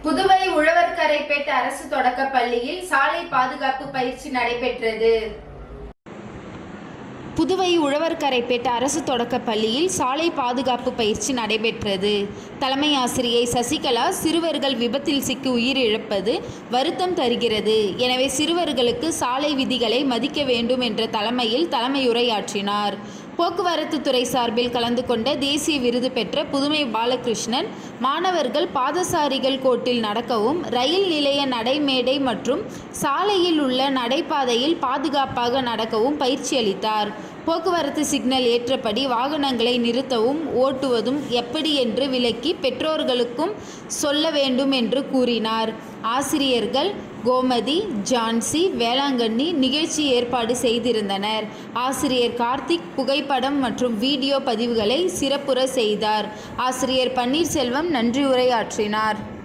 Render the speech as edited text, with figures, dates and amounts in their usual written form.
புதுவை உழவர்கரைப்பேட் அரசு தொடக்கப் பள்ளியில் சாலை பாதுகாப்பு பயிற்சி நடைபெற்றது. புதுவை உழவர்கரைப்பேட் அரசு தொடக்கப் பள்ளியில் சாலை பாதுகாப்பு பயிற்சி நடைபெற்றது. தலைமை ஆசிரியை சசிகலா, சிறுவர்கள் விபத்தில் சிக்கி உயிரிழப்பது வருத்தம் தருகிறது. எனவே சிறுவர்களுக்கு சாலை விதிகளை மதிக்க வேண்டும் என்ற தலைமையுரையாற்றினார். போக்குவரத்து துறை சார்பில் கலந்து கொண்ட தேசிய விருது பெற்ற புதுமை பாலகிருஷ்ணன், மாணவர்கள் பாதசாரிகள் கோட்டில் நடக்கவும், ரயில் நிலைய நடைமேடை மற்றும் சாலையில் உள்ள நடைபாதையில் பாதுகாப்பாக நடக்கவும் பயிற்சி அளித்தார். போக்குவரத்து சிக்னல் ஏற்றபடி வாகனங்களை நிறுத்தவும் ஓட்டுவதும் எப்படி என்று விளக்கி பெற்றோர்களுக்கும் சொல்ல வேண்டும் என்று கூறினார். ஆசிரியர்கள் கோமதி, ஜான்சி, வேளாங்கண்ணி நிகழ்ச்சி ஏற்பாடு செய்திருந்தனர். ஆசிரியர் கார்த்திக் புகைப்படம் மற்றும் வீடியோ பதிவுகளை சிறப்புற செய்தார். ஆசிரியர் பன்னீர்செல்வம் நன்றி உரையாற்றினார்.